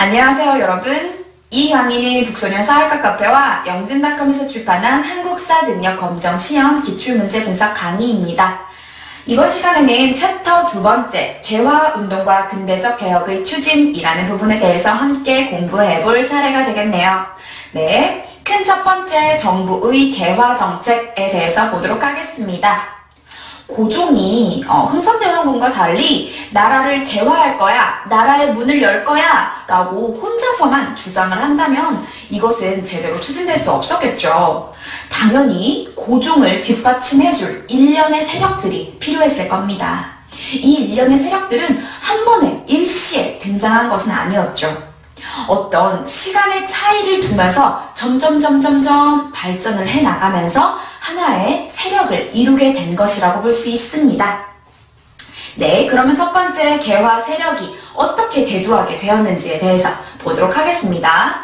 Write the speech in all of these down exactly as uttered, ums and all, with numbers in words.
안녕하세요 여러분. 이 강의는 북소년 사회과 카페와 영진닷컴에서 출판한 한국사 능력 검정 시험 기출문제 분석 강의입니다. 이번 시간에는 챕터 두 번째 개화운동과 근대적 개혁의 추진이라는 부분에 대해서 함께 공부해볼 차례가 되겠네요. 네, 큰 첫 번째 정부의 개화 정책에 대해서 보도록 하겠습니다. 고종이 어, 흥선대원군과 달리 나라를 개화할 거야, 나라의 문을 열 거야 라고 혼자서만 주장을 한다면 이것은 제대로 추진될 수 없었겠죠. 당연히 고종을 뒷받침해줄 일련의 세력들이 필요했을 겁니다. 이 일련의 세력들은 한 번에 일시에 등장한 것은 아니었죠. 어떤 시간의 차이를 두면서 점점 점점점 발전을 해나가면서 하나의 세력을 이루게 된 것이라고 볼 수 있습니다. 네, 그러면 첫 번째 개화 세력이 어떻게 대두하게 되었는지에 대해서 보도록 하겠습니다.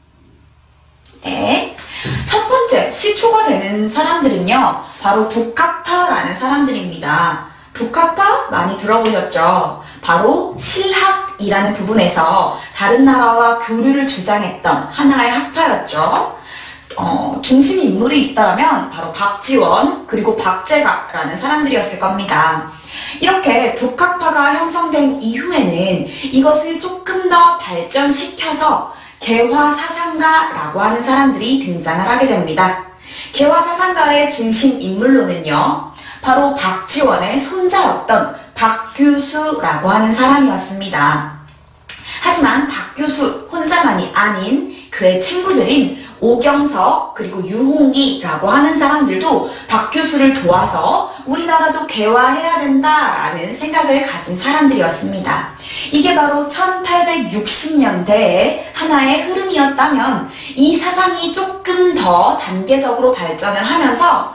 네, 첫 번째 시초가 되는 사람들은요, 바로 북학파라는 사람들입니다. 북학파 많이 들어보셨죠? 바로 실학이라는 부분에서 다른 나라와 교류를 주장했던 하나의 학파였죠. 어, 중심 인물이 있다면 바로 박지원 그리고 박제각라는 사람들이었을 겁니다. 이렇게 북학파가 형성된 이후에는 이것을 조금 더 발전시켜서 개화사상가라고 하는 사람들이 등장을 하게 됩니다. 개화사상가의 중심 인물로는요, 바로 박지원의 손자였던 박규수라고 하는 사람이었습니다. 하지만 박규수 혼자만이 아닌 그의 친구들인 오경석 그리고 유홍기라고 하는 사람들도 박규수를 도와서 우리나라도 개화해야 된다라는 생각을 가진 사람들이었습니다. 이게 바로 천팔백육십 년대의 하나의 흐름이었다면 이 사상이 조금 더 단계적으로 발전을 하면서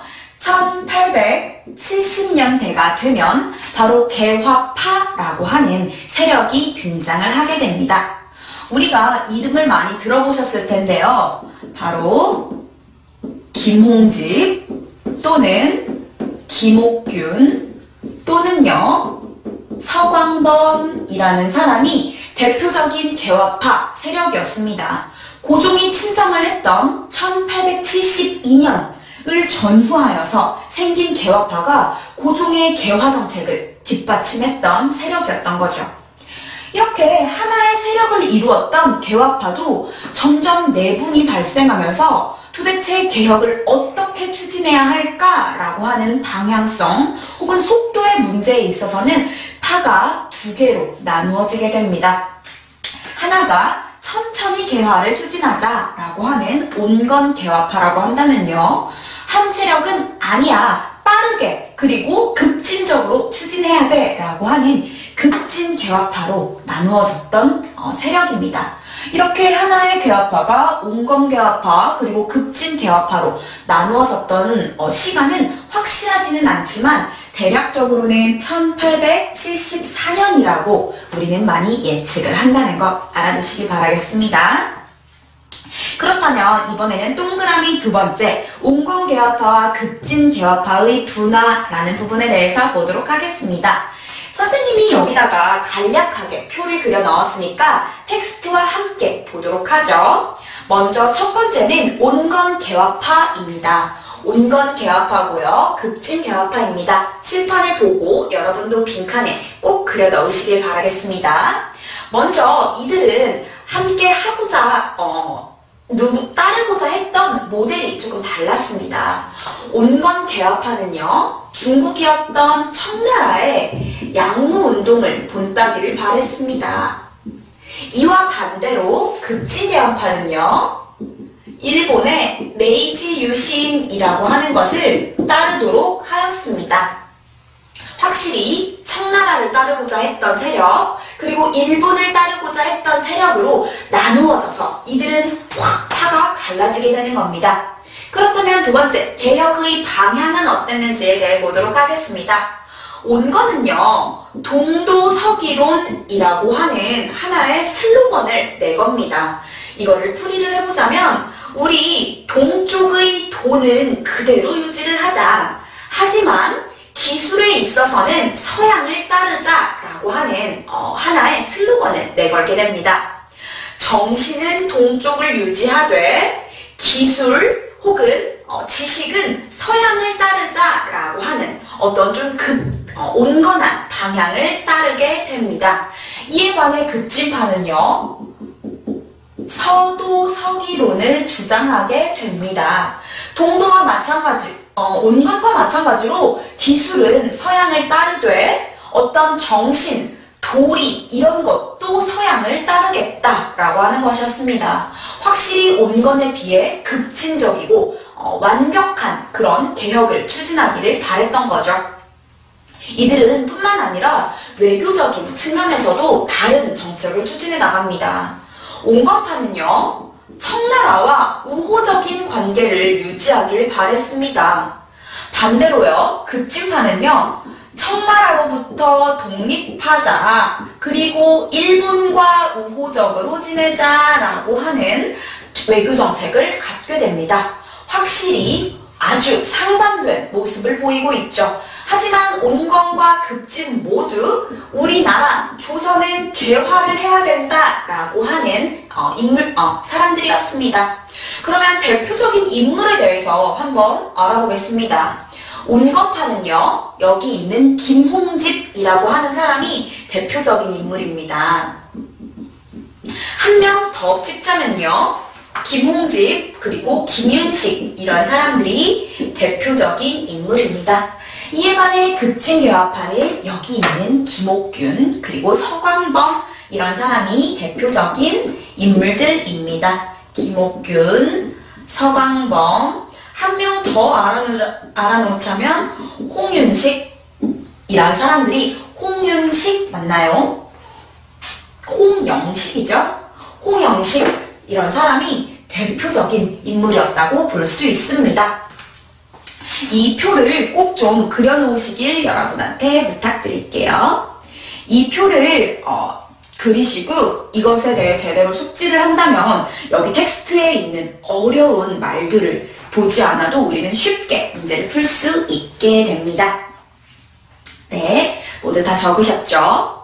천팔백칠십 년대가 되면 바로 개화파라고 하는 세력이 등장을 하게 됩니다. 우리가 이름을 많이 들어보셨을 텐데요. 바로 김홍집 또는 김옥균 또는요 서광범이라는 사람이 대표적인 개화파 세력이었습니다. 고종이 친정을 했던 천팔백칠십이 년을 전후하여서 생긴 개화파가 고종의 개화 정책을 뒷받침했던 세력이었던 거죠. 이렇게 하나의 세력을 이루었던 개화파도 점점 내분이 발생하면서 도대체 개혁을 어떻게 추진해야 할까라고 하는 방향성 혹은 속도의 문제에 있어서는 파가 두 개로 나누어지게 됩니다. 하나가 천천히 개화를 추진하자라고 하는 온건 개화파라고 한다면요, 한 세력은 아니야, 빠르게 그리고 급진적으로 추진해야 돼 라고 하는 급진 개화파로 나누어졌던 어, 세력입니다. 이렇게 하나의 개화파가 온건 개화파 그리고 급진 개화파로 나누어졌던 어, 시간은 확실하지는 않지만 대략적으로는 천팔백칠십사 년이라고 우리는 많이 예측을 한다는 것 알아두시기 바라겠습니다. 그렇다면 이번에는 동그라미 두 번째 온건 개화파와 급진 개화파의 분화라는 부분에 대해서 보도록 하겠습니다. 선생님이 여기다가 간략하게 표를 그려 넣었으니까 텍스트와 함께 보도록 하죠. 먼저 첫 번째는 온건 개화파입니다. 온건 개화파고요. 급진 개화파입니다. 칠판을 보고 여러분도 빈칸에 꼭 그려 넣으시길 바라겠습니다. 먼저 이들은 함께 하고자 어, 누구 따르고자 했던 모델이 조금 달랐습니다. 온건 개화파는요, 중국이었던 청나라의 양무운동을 본따기를 바랬습니다. 이와 반대로 급진 개화파는요, 일본의 메이지 유신이라고 하는 것을 따르도록 하였습니다. 확실히 청나라를 따르고자 했던 세력 그리고 일본을 따르고자 했던 세력으로 나누어져서 이들은 확 파가 갈라지게 되는 겁니다. 그렇다면 두 번째, 개혁의 방향은 어땠는지에 대해 보도록 하겠습니다. 온건은요, 동도서기론이라고 하는 하나의 슬로건을 내겁니다. 이거를 풀이를 해보자면 우리 동쪽의 도는 그대로 유지를 하자. 하지만 기술에 있어서는 서양을 따르자라고 하는 어, 하나의 슬로건을 내걸게 됩니다. 정신은 동쪽을 유지하되 기술 혹은 어, 지식은 서양을 따르자라고 하는 어떤 좀 급, 어, 온건한 방향을 따르게 됩니다. 이에 관해 급진파는요, 서도 서기론을 주장하게 됩니다. 동도와 마찬가지, 어, 온건과 마찬가지로 기술은 서양을 따르되 어떤 정신, 도리 이런 것도 서양을 따르겠다라고 하는 것이었습니다. 확실히 온건에 비해 급진적이고 어, 완벽한 그런 개혁을 추진하기를 바랬던 거죠. 이들은 뿐만 아니라 외교적인 측면에서도 다른 정책을 추진해 나갑니다. 온건파는요, 청나라와 우호적인 관계를 유지하길 바랬습니다. 반대로요, 급진파는요, 청나라로부터 독립하자, 그리고 일본과 우호적으로 지내자라고 하는 외교 정책을 갖게 됩니다. 확실히 아주 상반된 모습을 보이고 있죠. 하지만 온건과 급진 모두 우리나라 조선은 개화를 해야 된다라고 하는 어, 인물, 어, 사람들이었습니다. 그러면 대표적인 인물에 대해서 한번 알아보겠습니다. 온건파는요, 여기 있는 김홍집이라고 하는 사람이 대표적인 인물입니다. 한 명 더 찍자면요, 김홍집 그리고 김윤식 이런 사람들이 대표적인 인물입니다. 이에 반해 급진개화파는 여기 있는 김옥균 그리고 서광범 이런 사람이 대표적인 인물들입니다. 김옥균, 서광범, 한 명 더 알아놓자면 홍윤식 이런 사람들이, 홍윤식 맞나요? 홍영식이죠? 홍영식 이런 사람이 대표적인 인물이었다고 볼 수 있습니다. 이 표를 꼭 좀 그려놓으시길 여러분한테 부탁드릴게요. 이 표를 어, 그리시고 이것에 대해 제대로 숙지를 한다면 여기 텍스트에 있는 어려운 말들을 보지 않아도 우리는 쉽게 문제를 풀 수 있게 됩니다. 네, 모두 다 적으셨죠?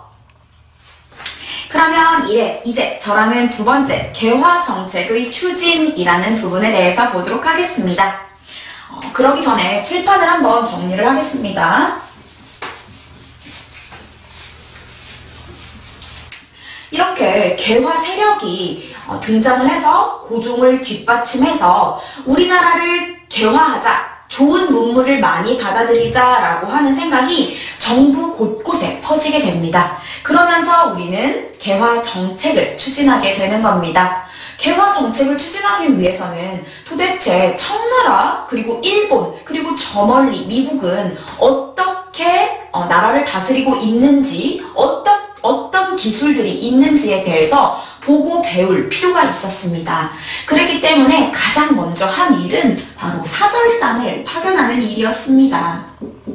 그러면 이제, 이제 저랑은 두 번째 개화 정책의 추진이라는 부분에 대해서 보도록 하겠습니다. 어, 그러기 전에 칠판을 한번 정리를 하겠습니다. 이렇게 개화 세력이 어, 등장을 해서 고종을 뒷받침해서 우리나라를 개화하자, 좋은 문물을 많이 받아들이자라고 하는 생각이 정부 곳곳에 퍼지게 됩니다. 그러면서 우리는 개화 정책을 추진하게 되는 겁니다. 개화 정책을 추진하기 위해서는 도대체 청나라, 그리고 일본, 그리고 저 멀리 미국은 어떻게 어, 나라를 다스리고 있는지, 어떤, 어떤 기술들이 있는지에 대해서 보고 배울 필요가 있었습니다. 그렇기 때문에 가장 먼저 한 일은 바로 사절단을 파견하는 일이었습니다.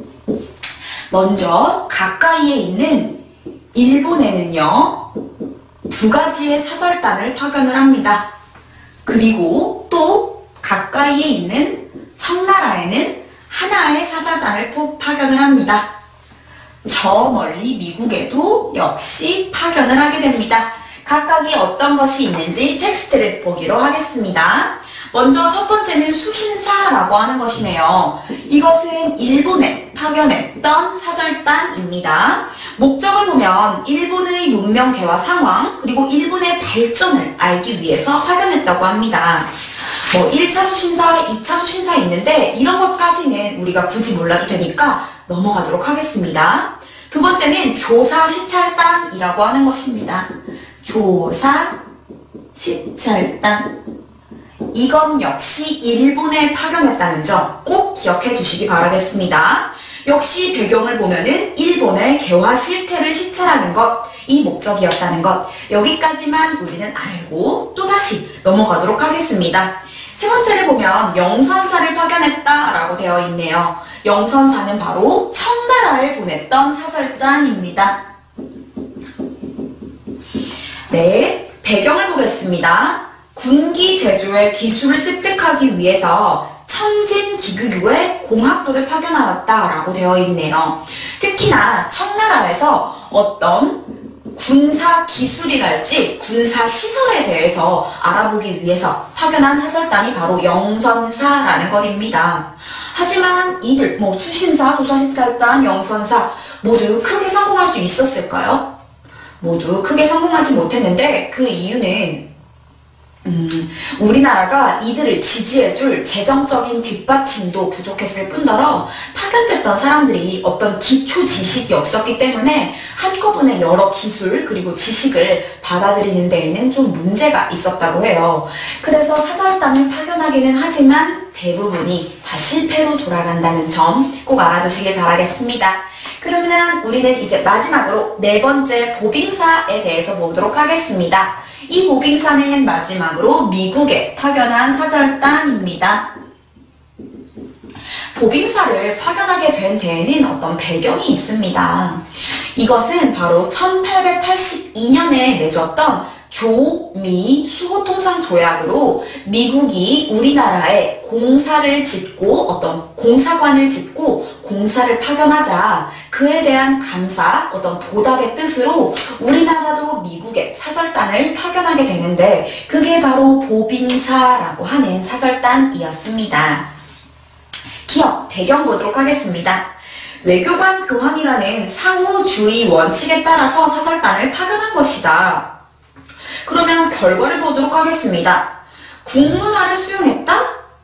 먼저 가까이에 있는 일본에는요, 두 가지의 사절단을 파견을 합니다. 그리고 또 가까이에 있는 청나라에는 하나의 사절단을 또 파견을 합니다. 저 멀리 미국에도 역시 파견을 하게 됩니다. 각각이 어떤 것이 있는지 텍스트를 보기로 하겠습니다. 먼저 첫 번째는 수신사라고 하는 것이네요. 이것은 일본에 파견했던 사절단입니다. 목적을 보면 일본의 문명 개화 상황, 그리고 일본의 발전을 알기 위해서 파견했다고 합니다. 뭐 일 차 수신사, 이 차 수신사 있는데 이런 것까지는 우리가 굳이 몰라도 되니까 넘어가도록 하겠습니다. 두 번째는 조사 시찰단이라고 하는 것입니다. 조사 시찰단. 이건 역시 일본에 파견했다는 점 꼭 기억해 주시기 바라겠습니다. 역시 배경을 보면은 일본의 개화 실태를 시찰하는 것, 이 목적이었다는 것, 여기까지만 우리는 알고 또다시 넘어가도록 하겠습니다. 세 번째를 보면 영선사를 파견했다라고 되어 있네요. 영선사는 바로 청나라에 보냈던 사절단입니다. 네, 배경을 보겠습니다. 군기 제조의 기술을 습득하기 위해서 천진기교의 공학도를 파견하였다라고 되어 있네요. 특히나 청나라에서 어떤 군사 기술이랄지 군사 시설에 대해서 알아보기 위해서 파견한 사절단이 바로 영선사라는 것입니다. 하지만 이들 뭐 수신사, 조사시설단, 영선사 모두 크게 성공할 수 있었을까요? 모두 크게 성공하지 못했는데 그 이유는 음, 우리나라가 이들을 지지해줄 재정적인 뒷받침도 부족했을 뿐더러 파견됐던 사람들이 어떤 기초 지식이 없었기 때문에 한꺼번에 여러 기술 그리고 지식을 받아들이는 데에는 좀 문제가 있었다고 해요. 그래서 사절단을 파견하기는 하지만 대부분이 다 실패로 돌아간다는 점 꼭 알아두시길 바라겠습니다. 그러면 우리는 이제 마지막으로 네 번째 보빙사에 대해서 보도록 하겠습니다. 이 보빙사는 마지막으로 미국에 파견한 사절단입니다. 보빙사를 파견하게 된 데에는 어떤 배경이 있습니다. 이것은 바로 천팔백팔십이 년에 맺었던 조미 수호통상 조약으로 미국이 우리나라에 공사를 짓고 어떤 공사관을 짓고 공사를 파견하자 그에 대한 감사, 어떤 보답의 뜻으로 우리나라도 미국에 사절단을 파견하게 되는데 그게 바로 보빙사라고 하는 사절단이었습니다. 기업, 배경 보도록 하겠습니다. 외교관 교환이라는 상호주의 원칙에 따라서 사절단을 파견한 것이다. 그러면 결과를 보도록 하겠습니다. 국문화를 수용했다?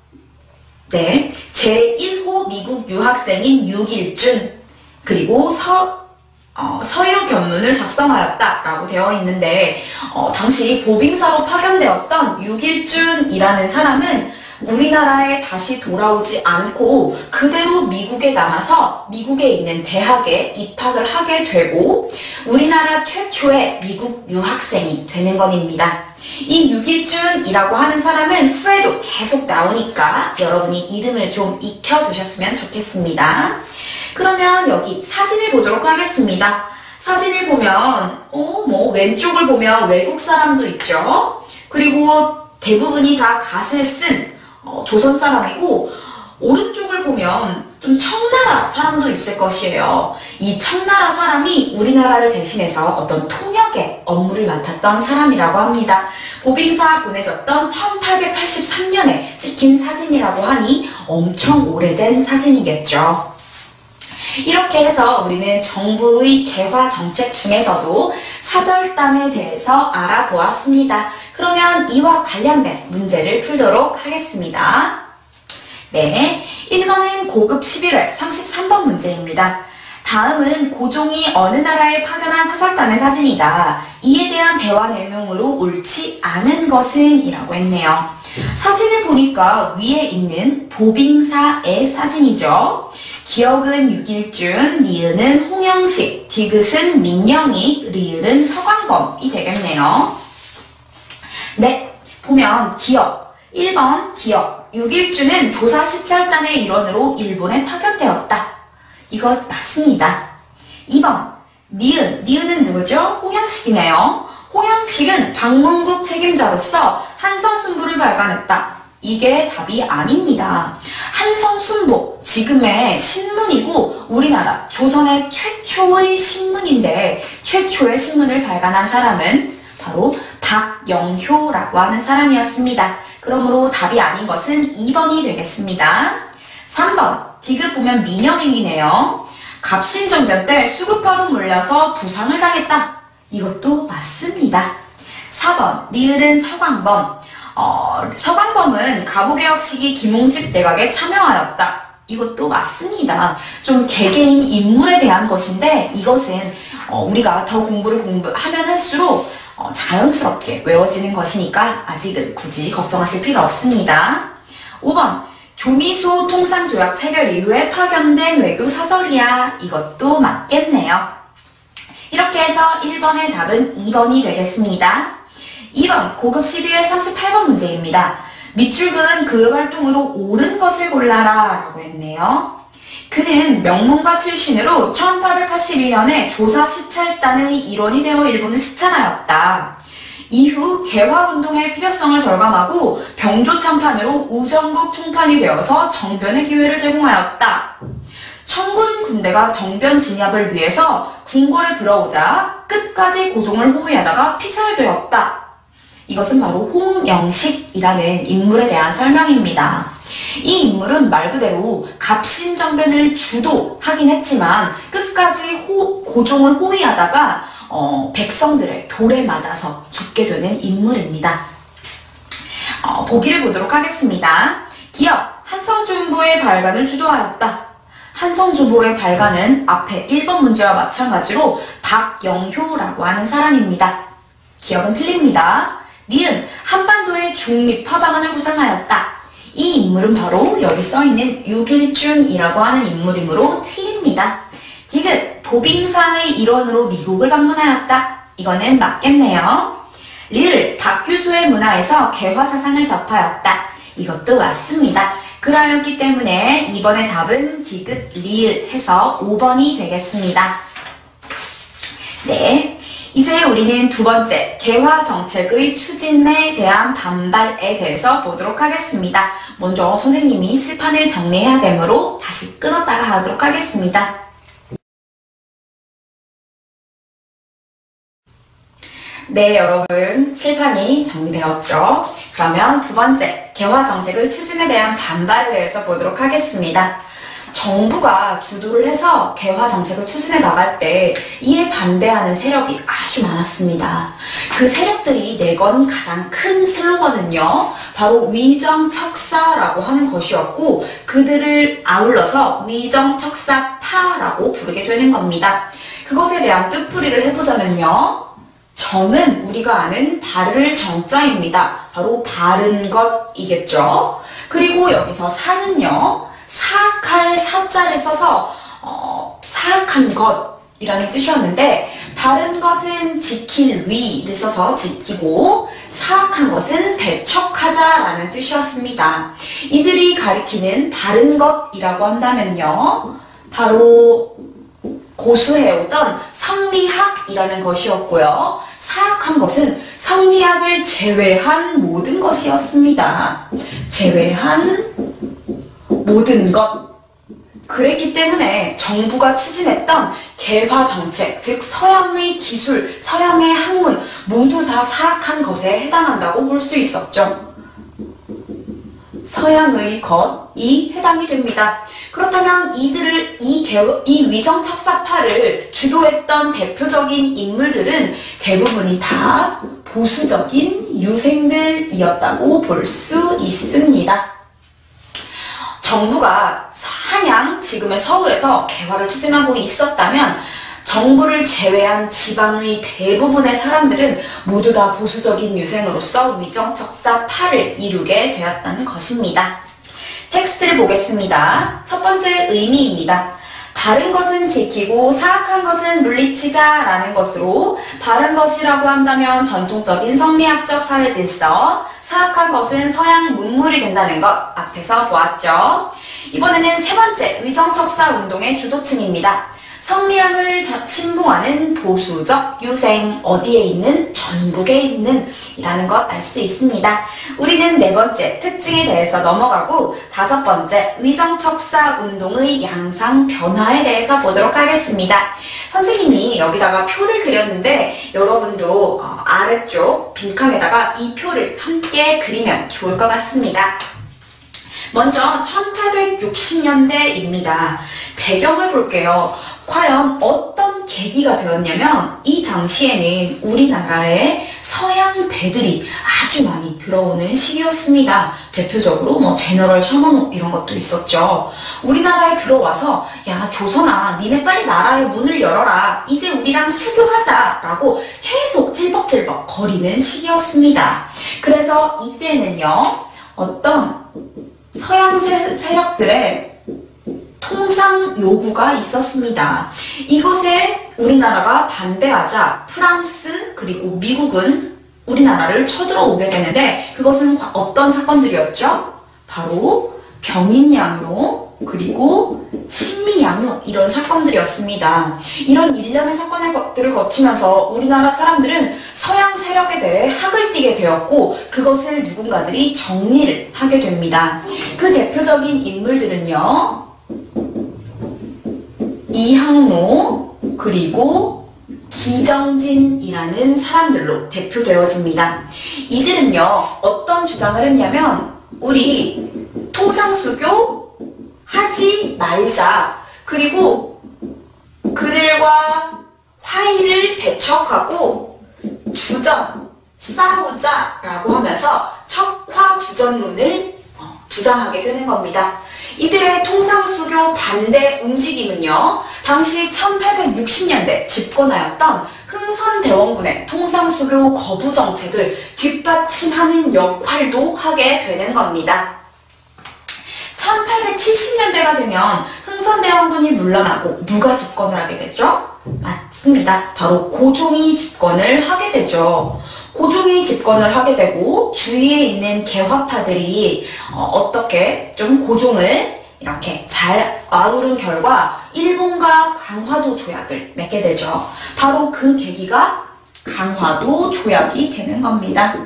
네, 제일 호 미국 유학생인 육일준 그리고 서, 어, 서유 견문을 작성하였다라고 되어 있는데 어, 당시 보빙사로 파견되었던 육일준이라는 사람은 우리나라에 다시 돌아오지 않고 그대로 미국에 남아서 미국에 있는 대학에 입학을 하게 되고 우리나라 최초의 미국 유학생이 되는 것입니다. 이 육일준이라고 하는 사람은 후에도 계속 나오니까 여러분이 이름을 좀 익혀두셨으면 좋겠습니다. 그러면 여기 사진을 보도록 하겠습니다. 사진을 보면 어, 뭐 왼쪽을 보면 외국 사람도 있죠. 그리고 대부분이 다 갓을 쓴 어, 조선 사람이고 오른쪽을 보면 좀 청나라 사람도 있을 것이에요. 이 청나라 사람이 우리나라를 대신해서 어떤 통역의 업무를 맡았던 사람이라고 합니다. 보빙사 보내졌던 천팔백팔십삼 년에 찍힌 사진이라고 하니 엄청 오래된 사진이겠죠. 이렇게 해서 우리는 정부의 개화 정책 중에서도 사절단에 대해서 알아보았습니다. 그러면 이와 관련된 문제를 풀도록 하겠습니다. 네, 일 번은 고급 십일 회 삼십삼 번 문제입니다. 다음은 고종이 어느 나라에 파견한 사절단의 사진이다. 이에 대한 대화 내용으로 옳지 않은 것은? 이라고 했네요. 사진을 보니까 위에 있는 보빙사의 사진이죠. 기억은 육일준, 니은은 홍영식, 디귿은 민영이, 리을은 서광범이 되겠네요. 네, 보면 기억, 일 번 기억, 육일준은 조사시찰단의 일원으로 일본에 파견되었다. 이것 맞습니다. 이 번 니은, 니은은 누구죠? 홍영식이네요. 홍영식은 방문국 책임자로서 한성순보를 발간했다. 이게 답이 아닙니다. 한성순보, 지금의 신문이고 우리나라 조선의 최초의 신문인데 최초의 신문을 발간한 사람은 바로 박영효라고 하는 사람이었습니다. 그러므로 답이 아닌 것은 이 번이 되겠습니다. 삼 번 디귿 보면 민영익이네요. 갑신정변 때 수급하로 몰려서 부상을 당했다. 이것도 맞습니다. 사 번 리을은 서광범. 어, 서광범은 가보개혁 시기 김홍집 내각에 참여하였다. 이것도 맞습니다. 좀 개개인 인물에 대한 것인데 이것은 어, 우리가 더 공부를 공부하면 할수록 어, 자연스럽게 외워지는 것이니까 아직은 굳이 걱정하실 필요 없습니다. 오 번 조미수 통상조약 체결 이후에 파견된 외교 사절이야. 이것도 맞겠네요. 이렇게 해서 일 번의 답은 이 번이 되겠습니다. 이 번 고급 십이 회 삼십팔 번 문제입니다. 밑줄은 그 활동으로 옳은 것을 골라라 라고 했네요. 그는 명문가 출신으로 천팔백팔십일 년에 조사시찰단의 일원이 되어 일본을 시찰하였다. 이후 개화운동의 필요성을 절감하고 병조 참판으로 우정국 총판이 되어서 정변의 기회를 제공하였다. 청군 군대가 정변 진압을 위해서 궁궐에 들어오자 끝까지 고종을 호위하다가 피살되었다. 이것은 바로 홍영식이라는 인물에 대한 설명입니다. 이 인물은 말 그대로 갑신정변을 주도하긴 했지만 끝까지 호, 고종을 호위하다가 어, 백성들의 돌에 맞아서 죽게 되는 인물입니다. 어, 보기를 보도록 하겠습니다. 기억, 한성중보의 발간을 주도하였다. 한성주보의 발간은 앞에 일 번 문제와 마찬가지로 박영효라고 하는 사람입니다. 기억은 틀립니다. 니은, 한반도의 중립화 방안을 구상하였다. 이 인물은 바로 여기 써있는 육일준이라고 하는 인물이므로 틀립니다. 디귿, 보빙사의 일원으로 미국을 방문하였다. 이거는 맞겠네요. 리을, 박규수의 문화에서 개화사상을 접하였다. 이것도 맞습니다. 그러였기 때문에 이번의 답은 디귿, 리을 해서 오 번이 되겠습니다. 네, 이제 우리는 두 번째 개화 정책의 추진에 대한 반발에 대해서 보도록 하겠습니다. 먼저 선생님이 칠판을 정리해야 되므로 다시 끊었다가 하도록 하겠습니다. 네, 여러분 칠판이 정리되었죠? 그러면 두 번째 개화 정책의 추진에 대한 반발에 대해서 보도록 하겠습니다. 정부가 주도를 해서 개화 정책을 추진해 나갈 때 이에 반대하는 세력이 아주 많았습니다. 그 세력들이 내건 가장 큰 슬로건은요, 바로 위정척사라고 하는 것이었고 그들을 아울러서 위정척사파라고 부르게 되는 겁니다. 그것에 대한 뜻풀이를 해보자면요, 정은 우리가 아는 바를 정자입니다. 바로 바른 것이겠죠. 그리고 여기서 사는요, 사악할 사자를 써서 어, 사악한 것이라는 뜻이었는데 바른 것은 지킬 위를 써서 지키고 사악한 것은 배척하자라는 뜻이었습니다. 이들이 가리키는 바른 것이라고 한다면요, 바로 고수해오던 성리학이라는 것이었고요. 사악한 것은 성리학을 제외한 모든 것이었습니다. 제외한 모든 것. 그랬기 때문에 정부가 추진했던 개화 정책, 즉 서양의 기술, 서양의 학문 모두 다 사악한 것에 해당한다고 볼 수 있었죠. 서양의 것이 해당이 됩니다. 그렇다면 이들을 이, 개, 이 위정척사파를 주도했던 대표적인 인물들은 대부분이 다 보수적인 유생들이었다고 볼 수 있습니다. 정부가 한양, 지금의 서울에서 개화를 추진하고 있었다면 정부를 제외한 지방의 대부분의 사람들은 모두 다 보수적인 유생으로서 위정척사파를 이루게 되었다는 것입니다. 텍스트를 보겠습니다. 첫 번째 의미입니다. 바른 것은 지키고 사악한 것은 물리치자 라는 것으로, 바른 것이라고 한다면 전통적인 성리학적 사회질서, 사악한 것은 서양 문물이 된다는 것 앞에서 보았죠. 이번에는 세 번째 위정척사 운동의 주도층입니다. 성리학을 신봉하는 보수적 유생, 어디에 있는? 전국에 있는 이라는 것 알 수 있습니다. 우리는 네 번째 특징에 대해서 넘어가고 다섯 번째 위정척사 운동의 양상 변화에 대해서 보도록 하겠습니다. 선생님이 여기다가 표를 그렸는데 여러분도 어, 아래쪽 빈칸에다가 이 표를 함께 그리면 좋을 것 같습니다. 먼저 천팔백육십 년대입니다. 배경을 볼게요. 과연 어떤 계기가 되었냐면 이 당시에는 우리나라에 서양배들이 아주 많이 들어오는 시기였습니다. 대표적으로 뭐 제너럴 셔먼호 이런 것도 있었죠. 우리나라에 들어와서 야 조선아, 니네 빨리 나라의 문을 열어라, 이제 우리랑 수교하자 라고 계속 찔벅찔벅 거리는 시기였습니다. 그래서 이때는요, 어떤 서양 세, 세력들의 통상 요구가 있었습니다. 이것에 우리나라가 반대하자 프랑스 그리고 미국은 우리나라를 쳐들어오게 되는데 그것은 어떤 사건들이었죠? 바로 병인양요 그리고 신미양요 이런 사건들이었습니다. 이런 일련의 사건들을 거치면서 우리나라 사람들은 서양 세력에 대해 학을 띠게 되었고 그것을 누군가들이 정리를 하게 됩니다. 그 대표적인 인물들은요, 이항로 그리고 기정진이라는 사람들로 대표되어집니다. 이들은요 어떤 주장을 했냐면 우리 통상수교 하지 말자, 그리고 그들과 화의를 대척하고 주전, 싸우자 라고 하면서 척화주전론을 주장하게 되는 겁니다. 이들의 통상수교 반대 움직임은요 당시 천팔백육십 년대 집권하였던 흥선대원군의 통상수교 거부 정책을 뒷받침하는 역할도 하게 되는 겁니다. 천팔백칠십 년대가 되면 흥선대원군이 물러나고 누가 집권을 하게 되죠? 맞습니다. 바로 고종이 집권을 하게 되죠. 고종이 집권을 하게 되고 주위에 있는 개화파들이 어, 어떻게 좀 고종을 이렇게 잘 아우른 결과 일본과 강화도 조약을 맺게 되죠. 바로 그 계기가 강화도 조약이 되는 겁니다.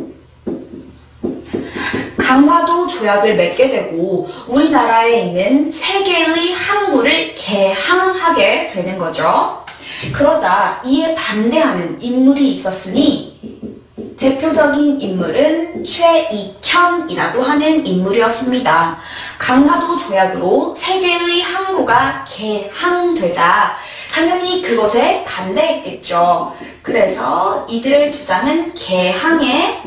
강화도 조약을 맺게 되고 우리나라에 있는 세 개의 항구를 개항하게 되는 거죠. 그러자 이에 반대하는 인물이 있었으니 대표적인 인물은 최익현이라고 하는 인물이었습니다. 강화도 조약으로 세 개의 항구가 개항되자 당연히 그것에 반대했겠죠. 그래서 이들의 주장은 개항에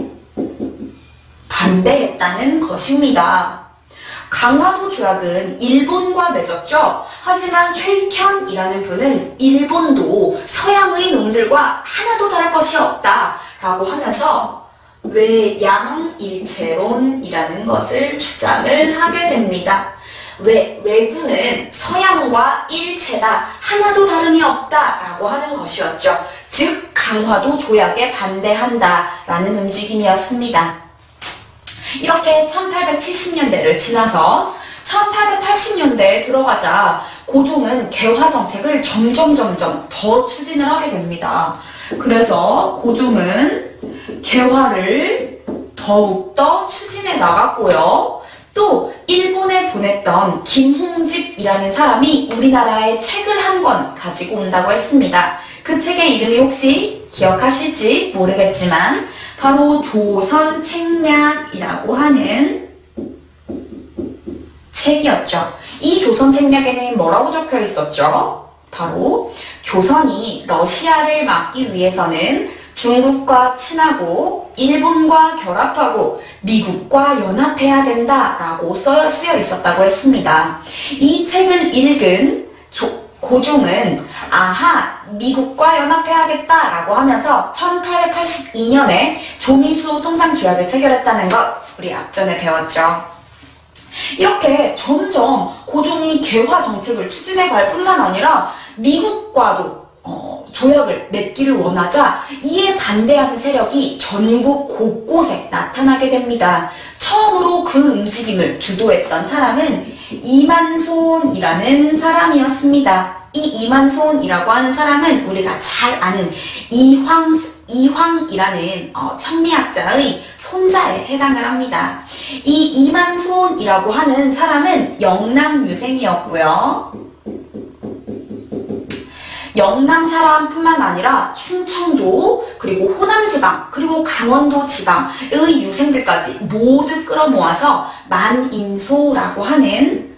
반대했다는 것입니다. 강화도 조약은 일본과 맺었죠. 하지만 최익현이라는 분은 일본도 서양의 놈들과 하나도 다를 것이 없다 라고 하면서 외양일체론이라는 것을 주장을 하게 됩니다. 외, 외구는 서양과 일체다, 하나도 다름이 없다 라고 하는 것이었죠. 즉 강화도 조약에 반대한다 라는 움직임이었습니다. 이렇게 천팔백칠십 년대를 지나서 천팔백팔십 년대에 들어가자 고종은 개화 정책을 점점 점점 더 추진을 하게 됩니다. 그래서 고종은 개화를 더욱더 추진해 나갔고요. 또 일본에 보냈던 김홍집이라는 사람이 우리나라에 책을 한 권 가지고 온다고 했습니다. 그 책의 이름이 혹시 기억하실지 모르겠지만 바로 조선책략이라고 하는 책이었죠. 이 조선책략에는 뭐라고 적혀 있었죠? 바로 조선이 러시아를 막기 위해서는 중국과 친하고 일본과 결합하고 미국과 연합해야 된다라고 쓰여 있었다고 했습니다. 이 책을 읽은 조, 고종은 아하, 미국과 연합해야겠다라고 하면서 천팔백팔십이 년에 조미수 통상조약을 체결했다는 것 우리 앞전에 배웠죠. 이렇게 점점 고종이 개화 정책을 추진해 갈 뿐만 아니라 미국과도 어, 조약을 맺기를 원하자 이에 반대하는 세력이 전국 곳곳에 나타나게 됩니다. 처음으로 그 움직임을 주도했던 사람은 이만손이라는 사람이었습니다. 이 이만손이라고 하는 사람은 우리가 잘 아는 이황, 이황이라는 어, 천리학자의 손자에 해당을 합니다. 이 이만손이라고 하는 사람은 영남 유생이었고요. 영남 사람뿐만 아니라 충청도 그리고 호남 지방 그리고 강원도 지방의 유생들까지 모두 끌어모아서 만인소라고 하는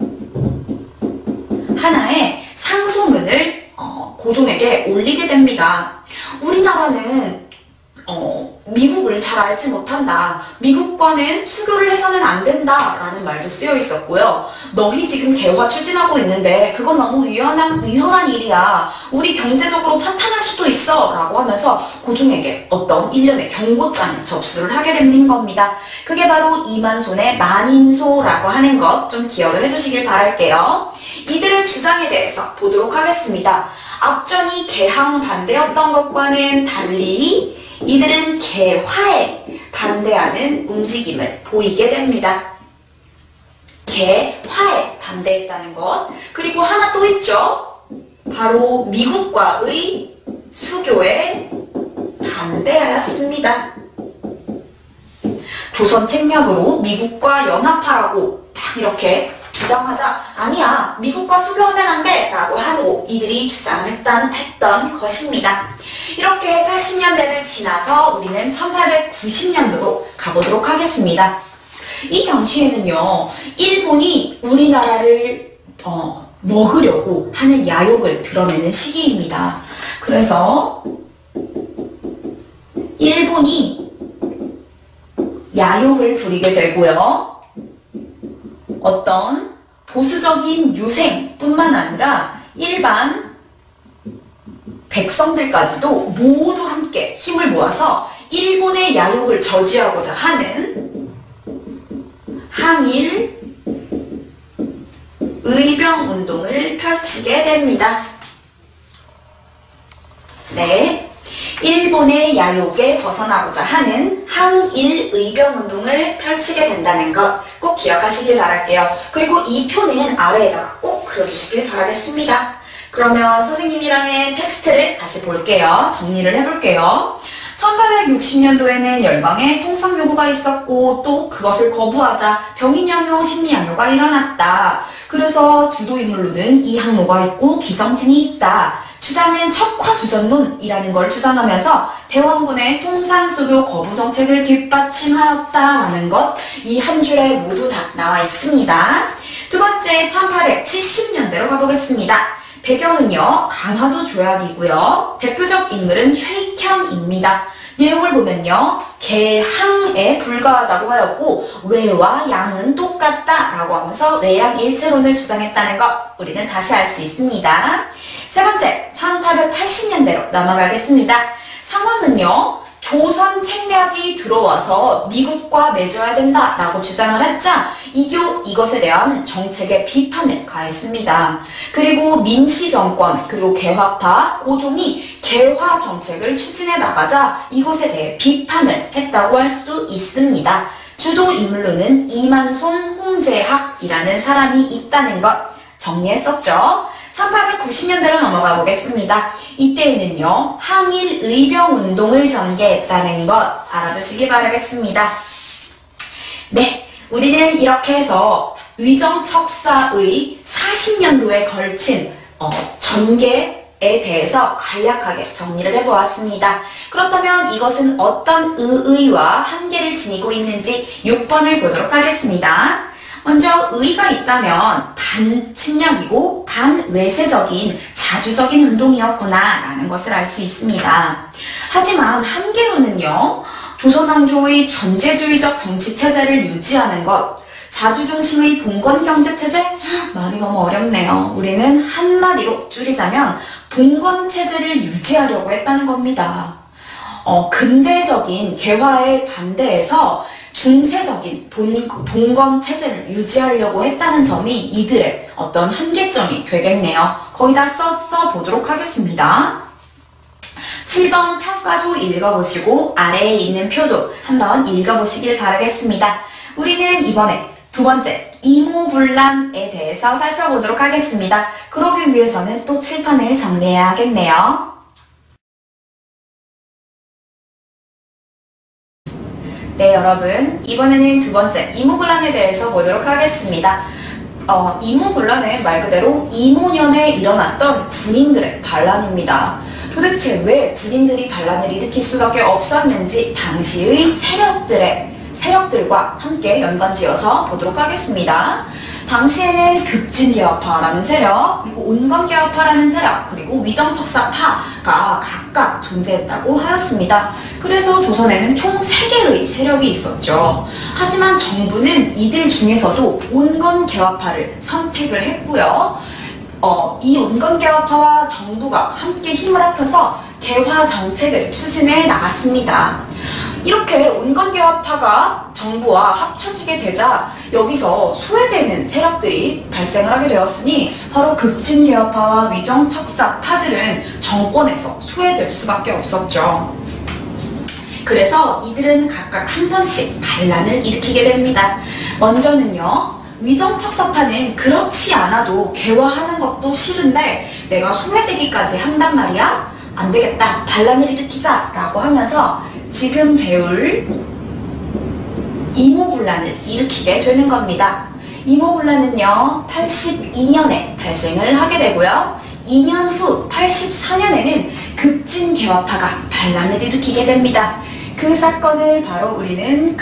하나의 상소문을 어, 고종에게 올리게 됩니다. 우리나라는 어, 미국을 잘 알지 못한다. 미국과는 수교를 해서는 안 된다 라는 말도 쓰여 있었고요. 너희 지금 개화 추진하고 있는데 그건 너무 위험한, 위험한 일이야. 우리 경제적으로 파탄할 수도 있어 라고 하면서 고종에게 어떤 일련의 경고장을 접수를 하게 되는 겁니다. 그게 바로 이만손의 만인소라고 하는 것 좀 기억을 해주시길 바랄게요. 이들의 주장에 대해서 보도록 하겠습니다. 앞전이 개항 반대였던 것과는 달리 이들은 개화에 반대하는 움직임을 보이게 됩니다. 개화에 반대했다는 것. 그리고 하나 또 있죠. 바로 미국과의 수교에 반대하였습니다. 조선 책략으로 미국과 연합하라고 막 이렇게 주장하자 아니야 미국과 수교하면 안 돼 라고 하고 이들이 주장을 했던, 했던 것입니다. 이렇게 팔십 년대를 지나서 우리는 천팔백구십 년도로 가보도록 하겠습니다. 이 당시에는요 일본이 우리나라를 어, 먹으려고 하는 야욕을 드러내는 시기입니다. 그래서 일본이 야욕을 부리게 되고요. 어떤 보수적인 유생뿐만 아니라 일반 백성들까지도 모두 함께 힘을 모아서 일본의 야욕을 저지하고자 하는 항일 의병 운동을 펼치게 됩니다. 네, 일본의 야욕에 벗어나고자 하는 항일 의병 운동을 펼치게 된다는 것 꼭 기억하시길 바랄게요. 그리고 이 표는 아래에다가 꼭 그려주시길 바라겠습니다. 그러면 선생님이랑의 텍스트를 다시 볼게요. 정리를 해볼게요. 천팔백육십 년도에는 열방에 통상 요구가 있었고 또 그것을 거부하자 병인양요, 심리양요가 일어났다. 그래서 주도인물로는 이 항로가 있고 기정진이 있다. 주장은 척화주전론이라는 걸 주장하면서 대원군의 통상수교 거부 정책을 뒷받침하였다라는 것 이 한 줄에 모두 다 나와 있습니다. 두 번째 천팔백칠십 년대로 가보겠습니다. 배경은요 강화도 조약이고요. 대표적 인물은 최익현입니다. 내용을 보면요 개항에 불과하다고 하였고 외와 양은 똑같다 라고 하면서 외양일체론을 주장했다는 것 우리는 다시 알 수 있습니다. 세 번째 천팔백팔십 년대로 넘어가겠습니다. 상황은요 조선 책략이 들어와서 미국과 맺어야 된다 라고 주장을 했자 이교 이것에 대한 정책에 비판을 가했습니다. 그리고 민시정권 그리고 개화파 고종이 개화 정책을 추진해 나가자 이것에 대해 비판을 했다고 할 수 있습니다. 주도 인물로는 이만손 홍제학이라는 사람이 있다는 것 정리했었죠. 천팔백구십 년대로 넘어가 보겠습니다. 이때에는요 항일 의병 운동을 전개했다는 것 알아두시기 바라겠습니다. 네, 우리는 이렇게 해서 위정척사의 사십 년도에 걸친 어, 전개에 대해서 간략하게 정리를 해보았습니다. 그렇다면 이것은 어떤 의의와 한계를 지니고 있는지 육 번을 보도록 하겠습니다. 먼저 의의가 있다면 반침략이고 반외세적인 자주적인 운동이었구나 라는 것을 알 수 있습니다. 하지만 한계로는요 조선왕조의 전제주의적 정치체제를 유지하는 것 자주중심의 봉건경제체제? 말이 너무 어렵네요. 우리는 한마디로 줄이자면 봉건체제를 유지하려고 했다는 겁니다. 어, 근대적인 개화에 반대해서 중세적인 본, 봉건 체제를 유지하려고 했다는 점이 이들의 어떤 한계점이 되겠네요. 거기다 써, 써보도록 하겠습니다. 칠 번 평가도 읽어보시고 아래에 있는 표도 한번 읽어보시길 바라겠습니다. 우리는 이번에 두 번째 이모군란에 대해서 살펴보도록 하겠습니다. 그러기 위해서는 또 칠판을 정리해야 하겠네요. 네 여러분 이번에는 두 번째 이모군란에 대해서 보도록 하겠습니다. 어, 이모군란은 말 그대로 이모년에 일어났던 군인들의 반란입니다. 도대체 왜 군인들이 반란을 일으킬 수밖에 없었는지 당시의 세력들의 세력들과 함께 연관지어서 보도록 하겠습니다. 당시에는 급진개화파라는 세력, 그리고 온건개화파라는 세력, 그리고 위정척사파가 각각 존재했다고 하였습니다. 그래서 조선에는 총 세 개의 세력이 있었죠. 하지만 정부는 이들 중에서도 온건개화파를 선택을 했고요. 어, 이 온건개화파와 정부가 함께 힘을 합해서 개화 정책을 추진해 나갔습니다. 이렇게 온건개화파가 정부와 합쳐지게 되자 여기서 소외되는 세력들이 발생을 하게 되었으니 바로 급진개화파와 위정척사파들은 정권에서 소외될 수밖에 없었죠. 그래서 이들은 각각 한 번씩 반란을 일으키게 됩니다. 먼저는요. 위정척사파는 그렇지 않아도 개화하는 것도 싫은데 내가 소외되기까지 한단 말이야? 안 되겠다. 반란을 일으키자 라고 하면서 지금 배울 이모군란을 일으키게 되는 겁니다. 이모군란은요 팔십이 년에 발생을 하게 되고요. 이 년 후 팔십사 년에는 급진 개화파가 반란을 일으키게 됩니다. 그 사건을 바로 우리는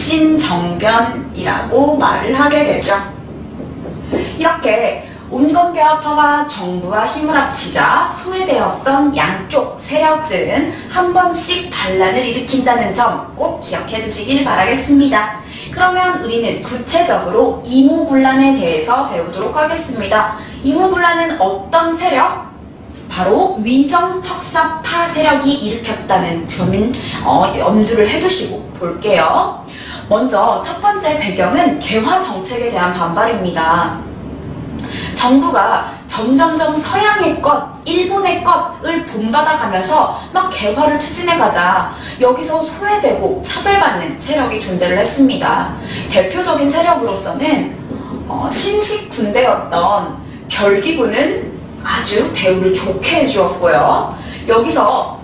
갑신정변이라고 말을 하게 되죠. 이렇게 온건개화파가 정부와 힘을 합치자 소외되었던 양쪽 세력들은 한 번씩 반란을 일으킨다는 점 꼭 기억해 두시길 바라겠습니다. 그러면 우리는 구체적으로 이모군란에 대해서 배우도록 하겠습니다. 이모군란은 어떤 세력? 바로 위정척사파 세력이 일으켰다는 점은 어, 염두를 해두시고 볼게요. 먼저 첫 번째 배경은 개화 정책에 대한 반발입니다. 정부가 점점점 서양의 것, 일본의 것을 본받아가면서 막 개화를 추진해가자 여기서 소외되고 차별받는 세력이 존재를 했습니다. 대표적인 세력으로서는 어, 신식 군대였던 별기군은 아주 대우를 좋게 해주었고요. 여기서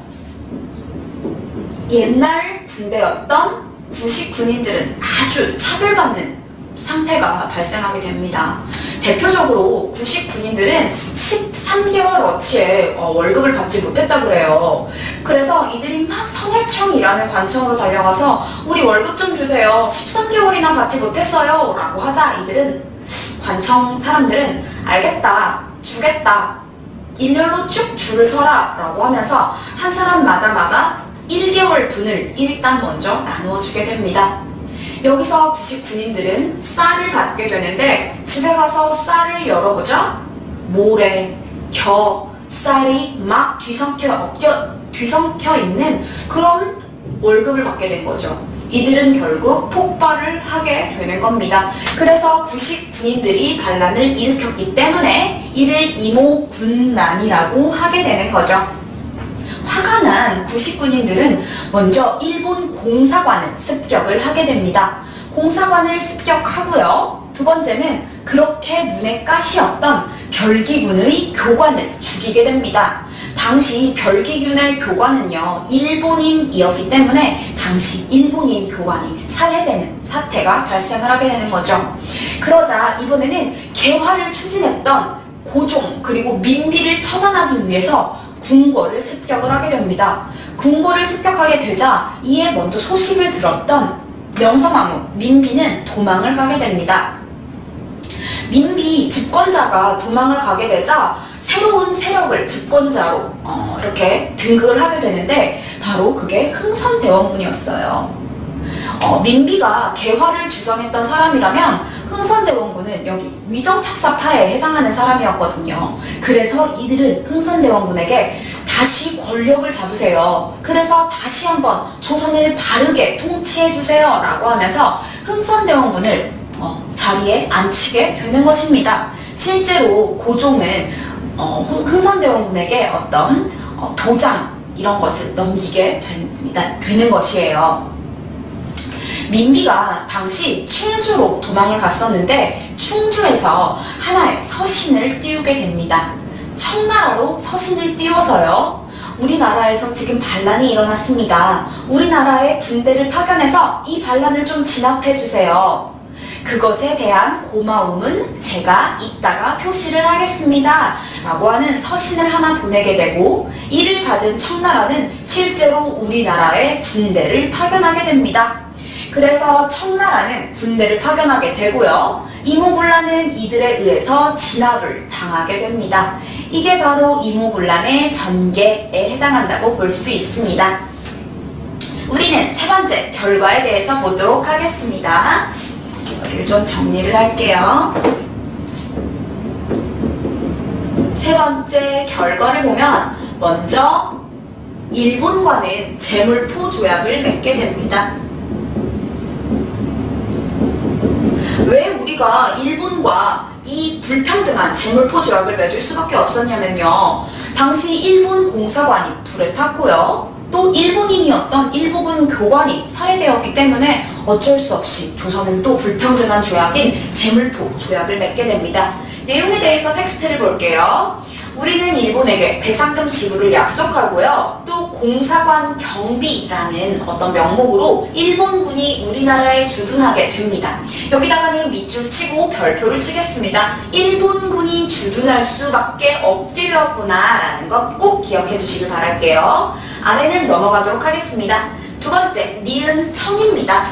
옛날 군대였던 구식 군인들은 아주 차별받는 상태가 발생하게 됩니다. 대표적으로 구식 군인들은 십삼 개월어치의 어, 월급을 받지 못했다고 그래요. 그래서 이들이 막 선해청이라는 관청으로 달려가서 우리 월급 좀 주세요. 십삼 개월이나 받지 못했어요. 라고 하자 이들은 관청 사람들은 알겠다. 주겠다. 일렬로 쭉 줄을 서라. 라고 하면서 한 사람마다마다 일 개월 분을 일단 먼저 나누어 주게 됩니다. 여기서 구식 군인들은 쌀을 받게 되는데 집에 가서 쌀을 열어보자 모래, 겨, 쌀이 막 뒤섞여, 엎겨, 뒤섞여 있는 그런 월급을 받게 된 거죠. 이들은 결국 폭발을 하게 되는 겁니다. 그래서 구식 군인들이 반란을 일으켰기 때문에 이를 이모군란이라고 하게 되는 거죠. 화가 난 구식 군인들은 먼저 일본 공사관을 습격을 하게 됩니다. 공사관을 습격하고요. 두 번째는 그렇게 눈에 가시였던 별기군의 교관을 죽이게 됩니다. 당시 별기군의 교관은요 일본인이었기 때문에 당시 일본인 교관이 살해되는 사태가 발생을 하게 되는 거죠. 그러자 이번에는 개화를 추진했던 고종 그리고 민비를 처단하기 위해서 궁궐을 습격을 하게 됩니다. 궁궐을 습격하게 되자 이에 먼저 소식을 들었던 명성황후 민비는 도망을 가게 됩니다. 민비 집권자가 도망을 가게 되자 새로운 세력을 집권자로 어, 이렇게 등극을 하게 되는데 바로 그게 흥선대원군이었어요. 어, 민비가 개화를 주장했던 사람이라면 흥선대원군은 여기 위정척사파에 해당하는 사람이었거든요. 그래서 이들은 흥선대원군에게 다시 권력을 잡으세요. 그래서 다시 한번 조선을 바르게 통치해주세요 라고 하면서 흥선대원군을 어, 자리에 앉히게 되는 것입니다. 실제로 고종은 어, 흥선대원군에게 어떤 어, 도장 이런 것을 넘기게 됩니다. 되는 것이에요. 민비가 당시 충주로 도망을 갔었는데 충주에서 하나의 서신을 띄우게 됩니다. 청나라로 서신을 띄워서요. 우리나라에서 지금 반란이 일어났습니다. 우리나라에 군대를 파견해서 이 반란을 좀 진압해주세요. 그것에 대한 고마움은 제가 이따가 표시를 하겠습니다. 라고 하는 서신을 하나 보내게 되고 이를 받은 청나라는 실제로 우리나라에 군대를 파견하게 됩니다. 그래서 청나라는 군대를 파견하게 되고요. 이모군란은 이들에 의해서 진압을 당하게 됩니다. 이게 바로 이모군란의 전개에 해당한다고 볼 수 있습니다. 우리는 세 번째 결과에 대해서 보도록 하겠습니다. 여기를 좀 정리를 할게요. 세 번째 결과를 보면 먼저 일본과는 재물포 조약을 맺게 됩니다. 왜 우리가 일본과 이 불평등한 재물포 조약을 맺을 수밖에 없었냐면요. 당시 일본 공사관이 불에 탔고요. 또 일본인이었던 일본군 교관이 살해되었기 때문에 어쩔 수 없이 조선은 또 불평등한 조약인 재물포 조약을 맺게 됩니다. 내용에 대해서 텍스트를 볼게요. 우리는 일본에게 배상금 지불을 약속하고요. 또 공사관 경비라는 어떤 명목으로 일본군이 우리나라에 주둔하게 됩니다. 여기다가는 밑줄 치고 별표를 치겠습니다. 일본군이 주둔할 수밖에 없게 되었구나 라는 것 꼭 기억해 주시길 바랄게요. 아래는 넘어가도록 하겠습니다. 두 번째, 니은 청입니다.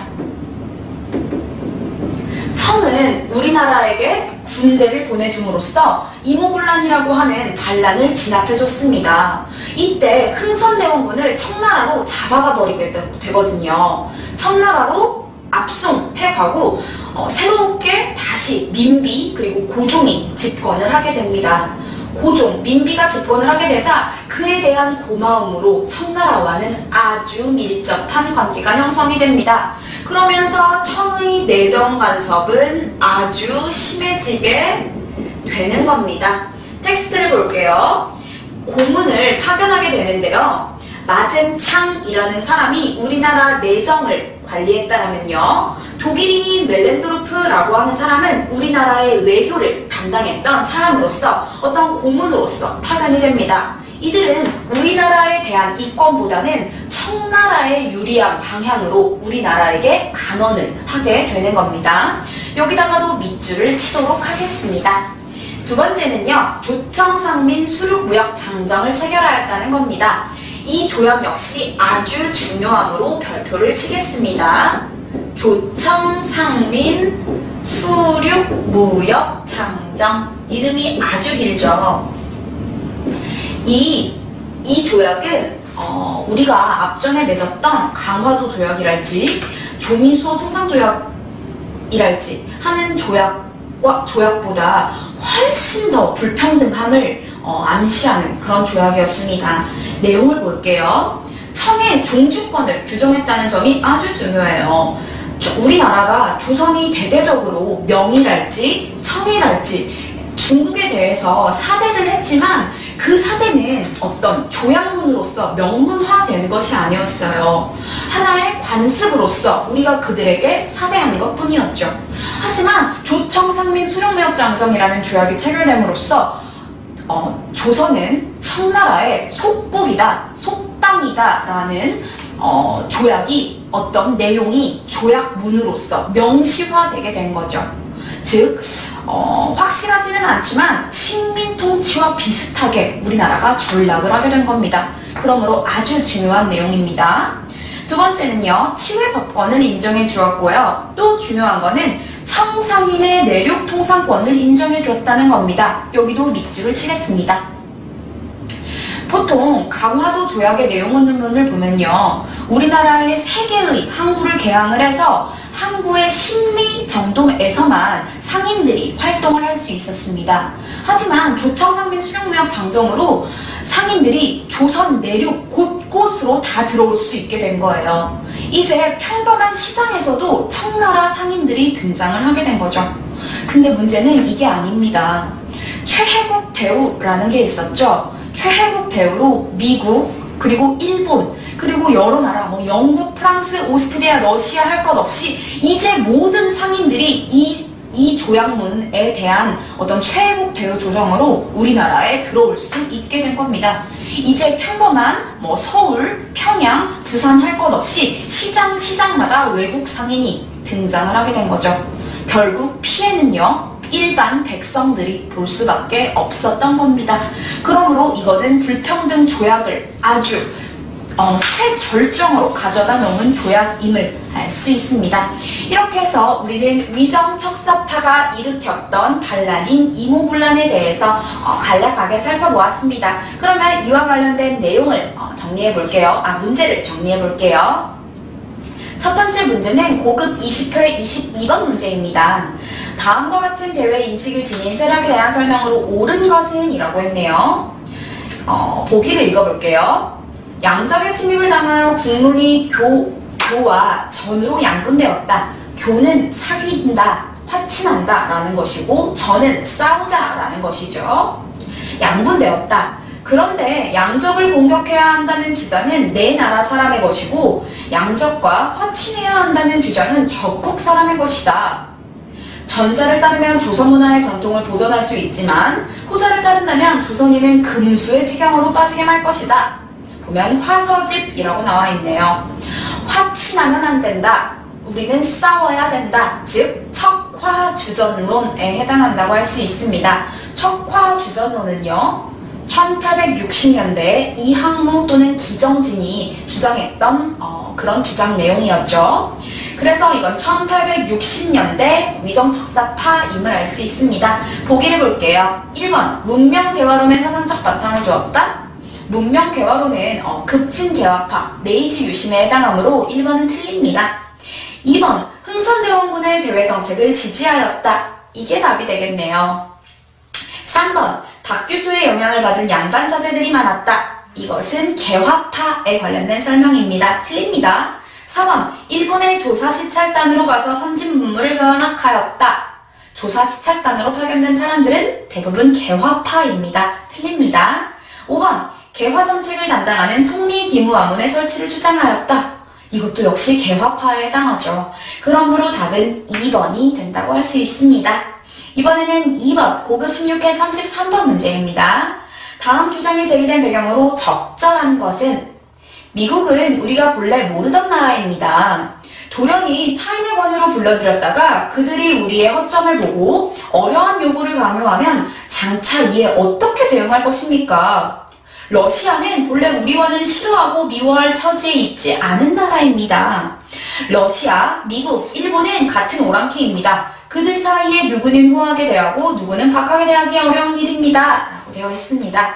청은 우리나라에게 군대를 보내줌으로써 이모군란이라고 하는 반란을 진압해줬습니다. 이때 흥선대원군을 청나라로 잡아가 버리게 되거든요. 청나라로 압송해가고 어, 새롭게 다시 민비 그리고 고종이 집권을 하게 됩니다. 고종, 민비가 집권을 하게 되자 그에 대한 고마움으로 청나라와는 아주 밀접한 관계가 형성이 됩니다. 그러면서 청의 내정 간섭은 아주 심해지게 되는 겁니다. 텍스트를 볼게요. 고문을 파견하게 되는데요. 마젠창이라는 사람이 우리나라 내정을 관리했다라면요. 독일인 멜렌도르프라고 하는 사람은 우리나라의 외교를 담당했던 사람으로서 어떤 고문으로서 파견이 됩니다. 이들은 우리나라에 대한 이권보다는 청나라에 유리한 방향으로 우리나라에게 감언을 하게 되는 겁니다. 여기다가도 밑줄을 치도록 하겠습니다. 두 번째는요. 조청상민 수륙무역 장정을 체결하였다는 겁니다. 이 조약 역시 아주 중요함으로 별표를 치겠습니다. 조청상민 수륙무역 장정, 이름이 아주 길죠. 이, 이 조약은 어, 우리가 앞전에 맺었던 강화도 조약이랄지 조미수호 통상조약이랄지 하는 조약과 조약보다 훨씬 더 불평등함을 어, 암시하는 그런 조약이었습니다. 내용을 볼게요. 청의 종주권을 규정했다는 점이 아주 중요해요. 우리나라가 조선이 대대적으로 명이랄지 청이랄지 중국에 대해서 사대를 했지만 그 사대는 어떤 조약문으로서 명문화된 것이 아니었어요. 하나의 관습으로서 우리가 그들에게 사대한 것뿐이었죠. 하지만 조청상민 수령무역장정이라는 조약이 체결됨으로써 어, 조선은 청나라의 속국이다, 속방이다 라는 어, 조약이 어떤 내용이 조약문으로서 명시화되게 된 거죠. 즉 어, 확실하지는 않지만 식민통치와 비슷하게 우리나라가 전락을 하게 된 겁니다. 그러므로 아주 중요한 내용입니다. 두 번째는요. 치외법권을 인정해 주었고요. 또 중요한 거는 청상인의 내륙 통상권을 인정해 주었다는 겁니다. 여기도 밑줄을 치겠습니다. 보통 강화도 조약의 내용을 보면요. 우리나라의 세 개의 항구를 개항을 해서 항구의 심리 정도에서만 상인들이 활동을 할 수 있었습니다. 하지만 조청상민 수령무역 장정으로 상인들이 조선 내륙 곳곳으로 다 들어올 수 있게 된 거예요. 이제 평범한 시장에서도 청나라 상인들이 등장을 하게 된 거죠. 근데 문제는 이게 아닙니다. 최혜국 대우라는 게 있었죠. 최혜국 대우로 미국, 그리고 일본, 그리고 여러 나라, 뭐 영국, 프랑스, 오스트리아, 러시아 할 것 없이 이제 모든 상인들이 이, 이 조약문에 대한 어떤 최혜국 대우 조정으로 우리나라에 들어올 수 있게 된 겁니다. 이제 평범한 뭐 서울, 평양, 부산 할 것 없이 시장 시장마다 외국 상인이 등장을 하게 된 거죠. 결국 피해는요. 일반 백성들이 볼 수밖에 없었던 겁니다. 그러므로 이거는 불평등 조약을 아주 어, 최절정으로 가져다 놓은 조약임을 알 수 있습니다. 이렇게 해서 우리는 위정척사파가 일으켰던 반란인 이모군란에 대해서 어, 간략하게 살펴보았습니다. 그러면 이와 관련된 내용을 어, 정리해 볼게요. 아, 문제를 정리해 볼게요. 첫 번째 문제는 고급 이십 회 이십이 번 문제입니다. 다음과 같은 대외 인식을 지닌 세락에 대한 설명으로 옳은 것은 이라고 했네요. 어, 보기를 읽어볼게요. 양적의 침입을 당하여 국문이 교, 교와 전으로 양분되었다. 교는 사귄다, 화친한다 라는 것이고 전은 싸우자 라는 것이죠. 양분되었다. 그런데 양적을 공격해야 한다는 주장은 내 나라 사람의 것이고 양적과 화친해야 한다는 주장은 적국 사람의 것이다. 전자를 따르면 조선 문화의 전통을 보존할 수 있지만 호자를 따른다면 조선인은 금수의 지경으로 빠지게 말 것이다. 보면 화서집이라고 나와 있네요. 화친하면 안 된다. 우리는 싸워야 된다. 즉 척화주전론에 해당한다고 할 수 있습니다. 척화주전론은요, 천팔백육십 년대에 이항무 또는 기정진이 주장했던 어, 그런 주장 내용이었죠. 그래서 이건 천팔백육십 년대 위정척사파임을 알 수 있습니다. 보기를 볼게요. 일 번 문명개화론의 사상적 바탕을 두었다. 문명개화론은 어, 급진개화파, 메이지 유신에 해당하므로 일 번은 틀립니다. 이 번 흥선대원군의 대외정책을 지지하였다. 이게 답이 되겠네요. 삼 번 박규수의 영향을 받은 양반 사제들이 많았다. 이것은 개화파에 관련된 설명입니다. 틀립니다. 사 번 일본의 조사시찰단으로 가서 선진문물을 견학하였다. 조사시찰단으로 파견된 사람들은 대부분 개화파입니다. 틀립니다. 오 번 개화정책을 담당하는 통리기무와문의 설치를 주장하였다. 이것도 역시 개화파에 해당하죠. 그러므로 답은 이 번이 된다고 할 수 있습니다. 이번에는 이 번 고급 십육 회 삼십삼 번 문제입니다. 다음 주장이 제기된 배경으로 적절한 것은 미국은 우리가 본래 모르던 나라입니다. 돌연히 타인의 권유로 불러들였다가 그들이 우리의 허점을 보고 어려운 요구를 강요하면 장차 이에 어떻게 대응할 것입니까? 러시아는 본래 우리와는 싫어하고 미워할 처지에 있지 않은 나라입니다. 러시아, 미국, 일본은 같은 오랑캐입니다. 그들 사이에 누구는 호하게 대하고 누구는 박하게 대하기 어려운 일입니다. 라고 되어 있습니다.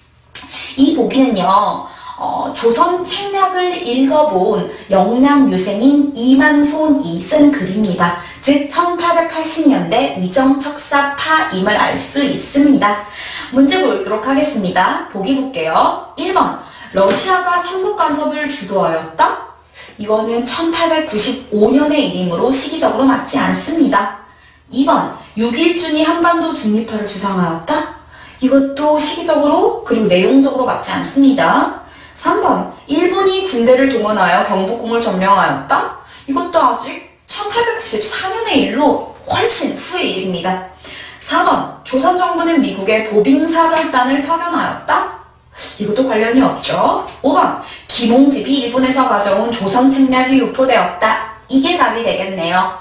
이 보기는요, 어, 조선 책략을 읽어본 영남 유생인 이만손이 쓴 글입니다. 즉 천팔백팔십 년대 위정척사파임을 알 수 있습니다. 문제 보도록 하겠습니다. 보기 볼게요. 일 번 러시아가 삼국 간섭을 주도하였다? 이거는 천팔백구십오 년의 일이므로 시기적으로 맞지 않습니다. 이 번 육일준이 한반도 중립화를 주장하였다? 이것도 시기적으로 그리고 내용적으로 맞지 않습니다. 삼 번 일본이 군대를 동원하여 경복궁을 점령하였다? 이것도 아직 천팔백구십사 년의 일로 훨씬 후의 일입니다. 사 번 조선 정부는 미국에 보빙사절단을 파견하였다? 이것도 관련이 없죠. 오 번 김홍집이 일본에서 가져온 조선 책략이 유포되었다. 이게 답이 되겠네요.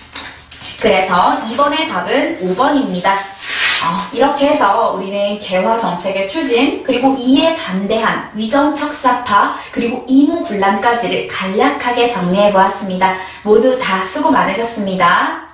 그래서 이번의 답은 오 번입니다. 어, 이렇게 해서 우리는 개화 정책의 추진, 그리고 이에 반대한 위정척사파, 그리고 이모군란까지를 간략하게 정리해 보았습니다. 모두 다 수고 많으셨습니다.